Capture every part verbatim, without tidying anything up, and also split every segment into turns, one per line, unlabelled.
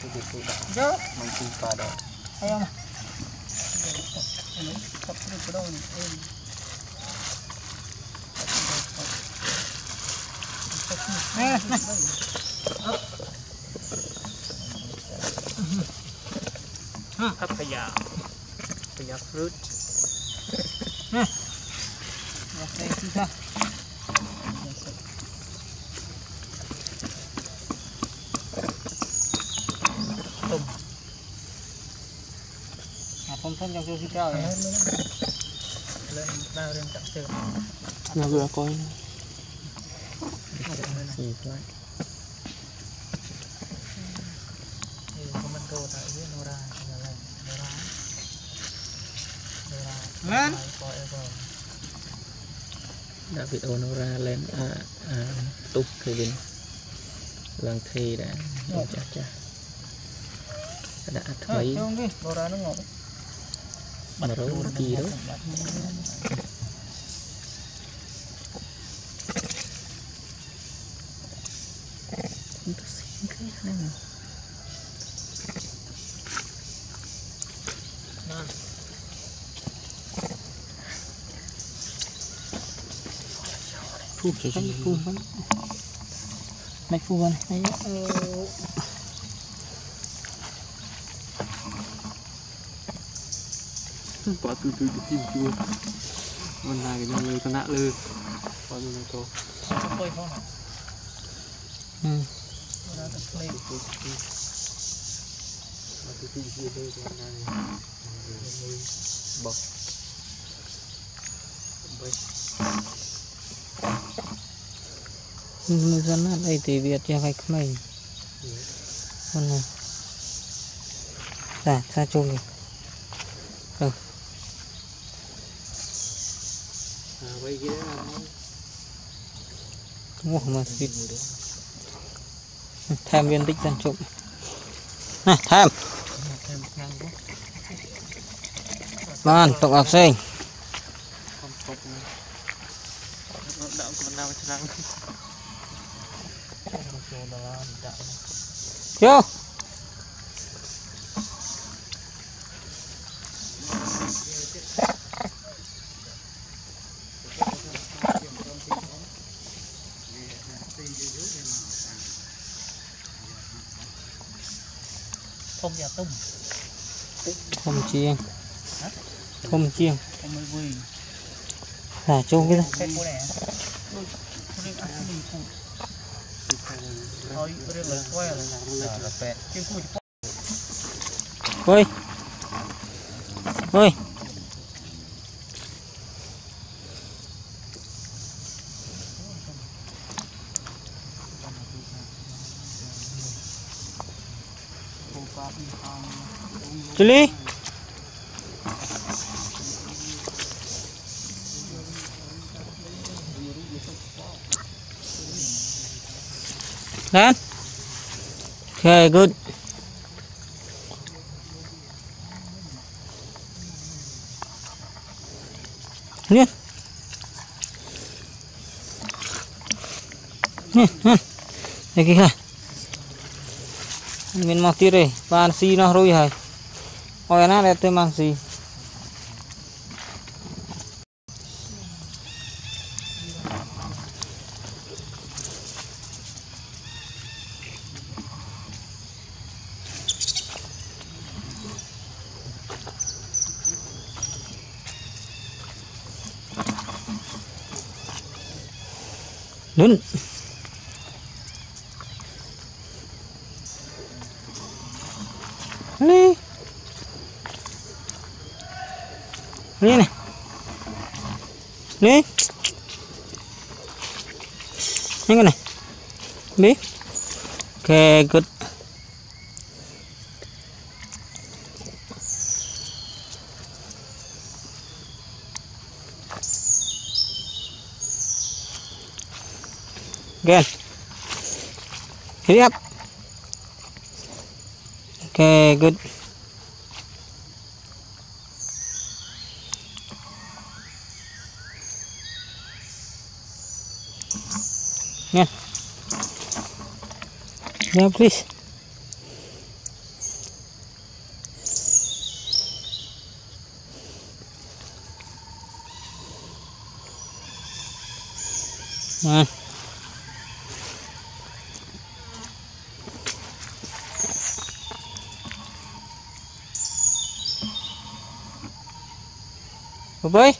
Dạ.
Mình tìm qua đó.
Hay không? Tập được cái đâu này. Nè, nè.
Papaya. Papaya fruit.
Nè. Oke, sudah. Tôm. À, tôm tôm trong siêu cao này.
Lên bao lên tặng từ.
Nó vừa coi.
Gì vậy? Thì có mình cô tại với Nora là lên Nora. Nora.
Lên.
David Nora lên à à túc Kevin lần thi đã cha cha đã thấy
Nora nó ngọt.
mà rối kỳ đó.
Phu chỉ chỉ phu vẫn
Mạch phu này.
bỏ từ từ cái phim chua con này cái lư con nạ lư con này to.
Phơi không nào.
Ừ.
Nó tập phơi.
Mà từ từ kia đây con này bọc
Người dân ở đây thì Việt cho khách mình. Con này. Dạ, xa chung rồi. Được.
à vậy kia là
Ủa mà xịt. Thêm viên tích dân trụng. Này, thêm.
Thêm ngang quá.
Bạn, tổng học sinh.
Không phục nữa. Đạo của nào chẳng.
Vô.
Không nhà tung.
Không chiêng. Không chiêng.
Không mới vui.
Là chung cái đó. Ôi. Ôi. Jolie. Done. Okay, good. Nè. Nè, nè. Đây kìa. Mình mau tiết rồi, bàn xì nó rồi hả? Ôi nó đẹp tôi mang xì. Đúng. Đi. Đi này. Đi. Cái này. Đi. Okay, good. Again. Hurry up. Okay, good. Yeah. Yeah, please. à. Bơi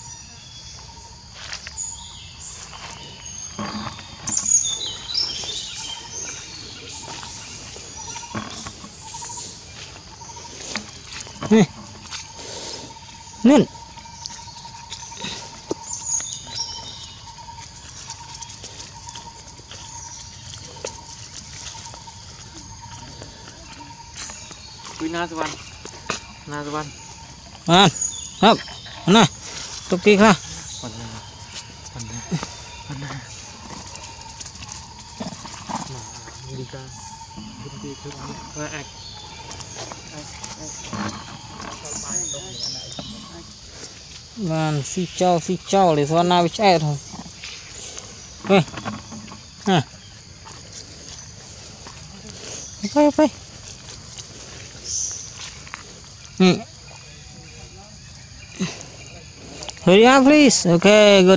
nên
Quy na Sovana, na Sovana.
à hấp này tục kia ha
Phần này, phần này, phần này. Mà đi ra, đi đi thôi anh. Ai.
Bạn xì châu xì châu để Sovana bị chạy thôi. Ê. À.ไปไป. Hmm. Hurry up please. Okay, good.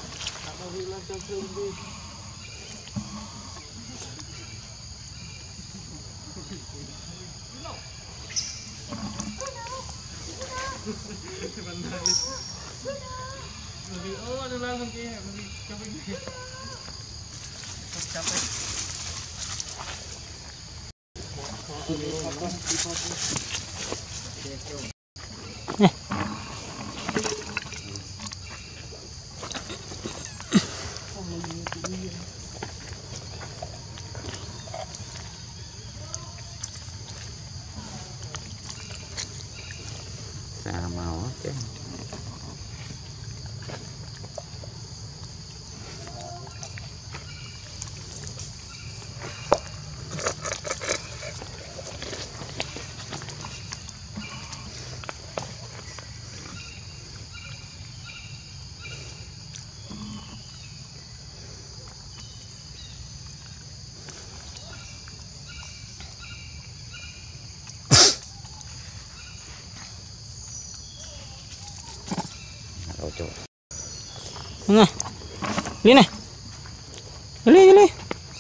Xà màu chứ.
Nè. Đi này. Đi đi đi.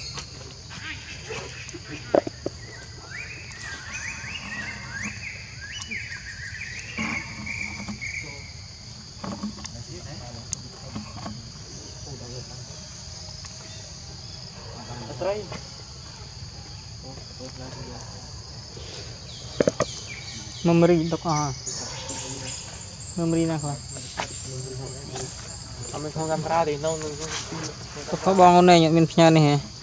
Memberi untuk ah. Memberi nak apa?
Mình không camera thì đâu
có bong này nhận bên phía này hả?